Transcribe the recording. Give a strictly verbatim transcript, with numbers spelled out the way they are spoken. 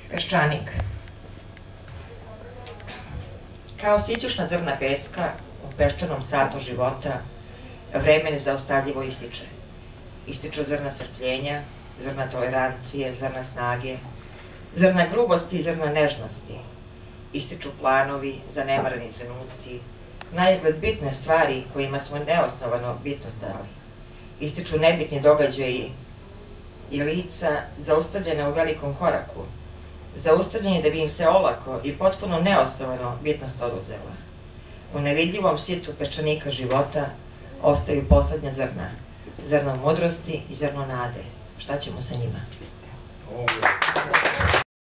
Peščanik. Kao sićušna zrna peska u peščanom satu života vreme nezaustavljivo ističe. Ističu zrna strpljenja, zrna tolerancije, zrna snage, zrna grubosti i zrna nežnosti. Ističu planovi, zanemareni trenuci, naizgled bitne stvari kojima smo neosnovano bitnost dali. Ističu nebitni događaji i lica zaustavljena u velikom koraku, zaustavljeni da bi im se olako i potpuno neosnovano bitnost oduzela. U nevidljivom situ peščanika života ostaju poslednja zrna, zrno mudrosti i zrno nade. Šta ćemo sa njima?